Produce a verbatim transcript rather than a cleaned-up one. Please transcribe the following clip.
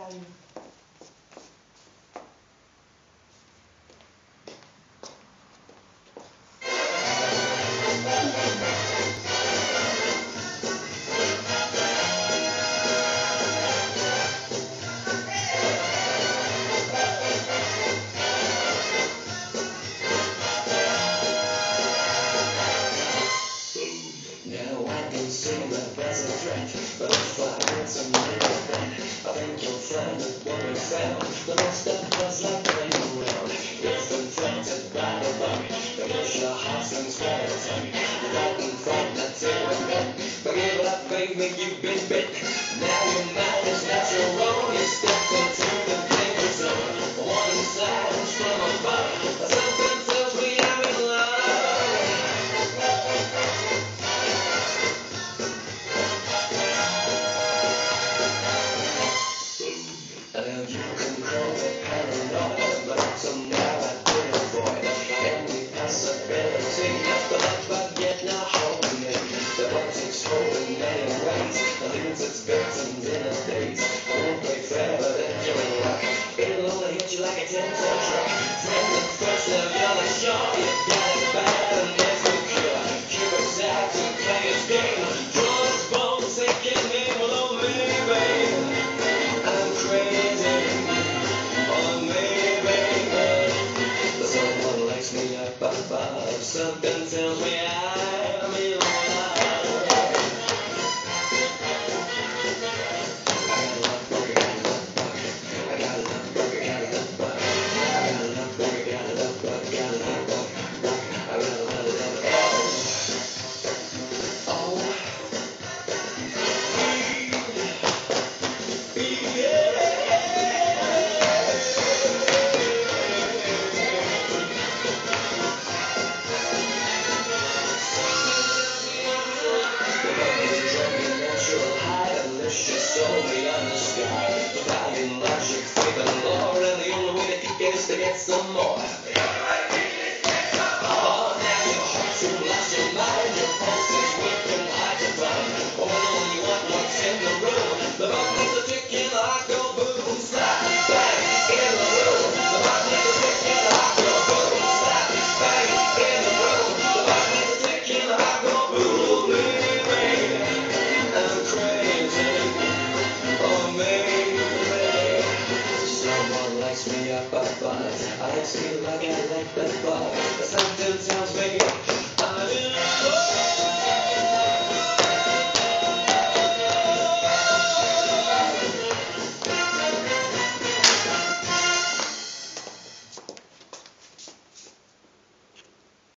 value. Now I can see that that's a threat, but if I get some little bit, I think you'll find that what we found, the best of us like playing around, is infected by the bug, because your heart's been skeleton, you don't fight that thing with it, but give it up, baby, you've been bit, now your mind is not your own, you stepped into the danger zone, one inside and from above, something tells me I'm in love. Now you can call it paranoia, but somehow I did avoid any possibility of the life I get now holding it. The box exploding many ways, and leaves its victims in a daze. I won't play fair, but if you're in luck, it'll only hit you like a ten-ton truck. Friends at first, now you're not sure you got it bad, and there's no cure. Keep it tight to play his game. Draw his bones, taking him below me, baby. I'm crazy, or maybe someone lights me up above. Something tells me I'm in love. I got a love bug, I got a love bug, I got a love bug, I got a love bug, I got a love bug, I got a love bug, I got a love bug, I got a love bug. Oh, oh, yeah. Natural high, delicious, solely on the sky. Divine logic, faith and lore, and the only way to get is to get some more. Oh, now your heart's too lost your mind, your pulse is weak and hard to find. Oh, and all you want, what's in the room? The button is a tick and the heart go boom, slap, bang, in the room. The button is a tick and the heart go boom, slap, bang, in the room. The button is a tick and the heart go boom, baby. I'm crazy, or maybe someone lights me up above. I like to feel like I like that bug. Something tells me I'm in love.